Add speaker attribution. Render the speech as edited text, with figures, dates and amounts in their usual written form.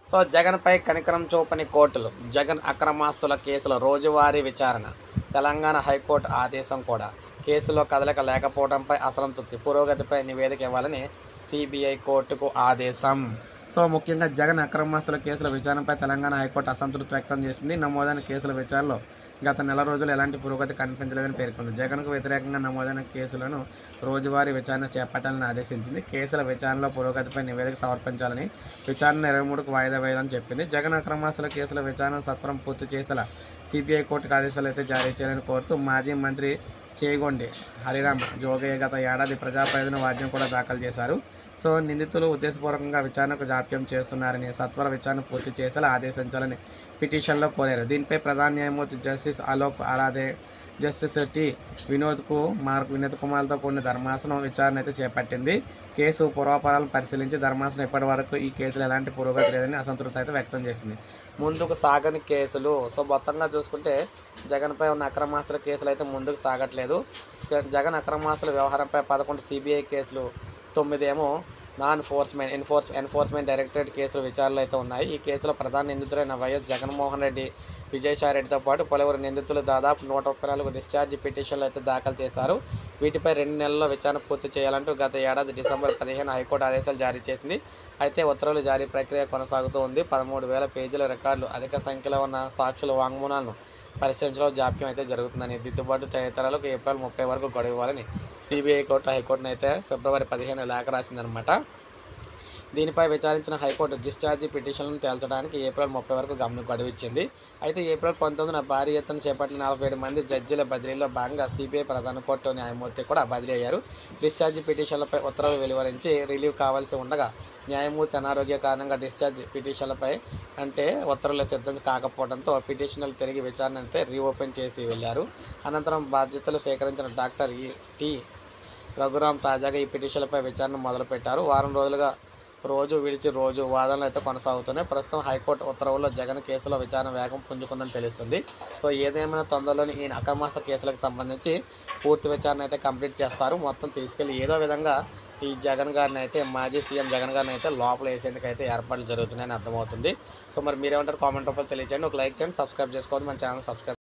Speaker 1: So జగన్పై కనికరం చూపని కోర్టులు. జగన్ అక్రమాస్తుల కేసుల రోజువారీ విచారణ. తెలంగాణ హైకోర్టు ఆదేశం కూడా. కేసులో కదలిక లేకపోవడంపై అసంతృప్తి. పురోగతిపై నివేదిక ఇవ్వాలని సిబిఐ కోర్టుకు ఆదేశం. సో ముఖ్యంగా జగన్ అక్రమాస్తుల కేసుల విచారణపై తెలంగాణ హైకోర్టు అసంతృప్తి వ్యక్తం చేసింది. నమోదైన కేసుల విచారణలో గత నెల రోజులు ఎలాంటి పురోగతి కనిపించలేదని పేర్కొంది. జగన్కు వ్యతిరేకంగా నమోదైన కేసులను రోజువారీ విచారణ చేపట్టాలని ఆదేశించింది. కేసుల విచారణలో పురోగతిపై నివేదిక సమర్పించాలని, విచారణ 23కు వాయిదా వేయాలని చెప్పింది. జగన్ అక్రమాస్తుల కేసుల విచారణ సత్వరం పూర్తి చేసేలా సిబిఐ కోర్టుకు ఆదేశాలు అయితే జారీ చేయాలని కోరుతూ మాజీ మంత్రి చేగొండి హరిరామ జోగయ్య గత ఏడాది ప్రజా ప్రయోజన వాద్యం కూడా దాఖలు చేశారు. సో నిందితులు ఉద్దేశపూర్వకంగా విచారణకు జాప్యం చేస్తున్నారని, సత్వర విచారణ పూర్తి చేసేలా ఆదేశించాలని పిటిషన్లో కోరారు. దీనిపై ప్రధాన న్యాయమూర్తి justice Alok Aradhe, justice T Vinod కుమార్తో కూడిన ధర్మాసనం విచారణ అయితే చేపట్టింది. కేసు పూర్వాపరాలను పరిశీలించి ధర్మాసనం ఇప్పటి వరకు ఈ కేసులు ఎలాంటి పురోగతి లేదని అసంతృప్తి అయితే వ్యక్తం చేసింది. ముందుకు సాగని కేసులు. సో మొత్తంగా చూసుకుంటే జగన్పై ఉన్న అక్రమాస్తుల కేసులు అయితే ముందుకు సాగట్లేదు. జగన్ అక్రమాస్తుల వ్యవహారంపై 11 సిబిఐ కేసులు, 9 ఏమో ఎన్ఫోర్స్మెంట్ డైరెక్టరేట్ కేసులు విచారణలు అయితే ఉన్నాయి. ఈ కేసులో ప్రధాన నిందితులైన వైఎస్ జగన్మోహన్ రెడ్డి, విజయసాయిరెడ్డితో పాటు పలువురు నిందితులు దాదాపు 134 డిశ్చార్జ్ పిటిషన్లు అయితే దాఖలు చేశారు. వీటిపై 2 నెలల్లో విచారణ పూర్తి చేయాలంటూ గత ఏడాది డిసెంబర్ 15 హైకోర్టు ఆదేశాలు జారీ చేసింది. అయితే ఉత్తర్వులు జారీ ప్రక్రియ కొనసాగుతూ ఉంది. 13,000 పేజీల రికార్డులు, అధిక సంఖ్యలో ఉన్న సాక్షుల వాంగ్మూలాలను పరిశీలించడంలో జాప్యం అయితే జరుగుతుందని, దిద్దుబాటు తదితరాలకు ఏప్రిల్ 30 వరకు గడువు ఇవ్వాలని సిబిఐ కోర్టు హైకోర్టును అయితే ఫిబ్రవరి 15 లేఖ రాసిందనమాట. దీనిపై విచారించిన హైకోర్టు డిశ్చార్జీ పిటిషన్లను తేల్చడానికి ఏప్రిల్ 30 వరకు గడువు ఇచ్చింది. అయితే ఏప్రిల్ 19న భారీ ఎత్తున చేపట్టిన 47 మంది జడ్జీల బదిలీలో భాగంగా సిబిఐ ప్రధాన కోర్టు న్యాయమూర్తి కూడా బదిలీ అయ్యారు. డిశ్చార్జీ పిటిషన్లపై ఉత్తర్వులు వెలువరించి రిలీవ్ కావాల్సి ఉండగా న్యాయమూర్తి అనారోగ్య కారణంగా డిశ్చార్జ్ పిటిషన్లపై ఉత్తర్వులు సిద్ధం కాకపోవడంతో పిటిషన్లు తిరిగి విచారణ అయితే రీఓపెన్ చేసి వెళ్లారు. అనంతరం బాధ్యతలు స్వీకరించిన డాక్టర్ టి రఘురామ్ తాజాగా ఈ పిటిషన్లపై విచారణ మొదలుపెట్టారు. వారం రోజులుగా రోజు విడిచి రోజు వాదనలు అయితే కొనసాగుతున్నాయి. ప్రస్తుతం హైకోర్టు ఉత్తర్వుల్లో జగన్ కేసులో విచారణ వేగం పుంజుకుందని తెలుస్తుంది. సో ఏదేమైనా తొందరలోని ఈ అక్రమాస్తుల కేసులకు సంబంధించి పూర్తి విచారణ అయితే కంప్లీట్ చేస్తారు. మొత్తం తీసుకెళ్లి ఏదో విధంగా ఈ జగన్ గారిని అయితే, మాజీ సీఎం జగన్ గారిని అయితే లోపల వేసేందుకు అయితే ఏర్పాట్లు జరుగుతున్నాయని అర్థమవుతుంది. సో మరి మీరేమంటారు కామెంట్ రూపంలో తెలియజేయండి. ఒక లైక్ చేయండి, సబ్స్క్రైబ్ చేసుకోండి, మన ఛానల్ సబ్స్క్రైబ్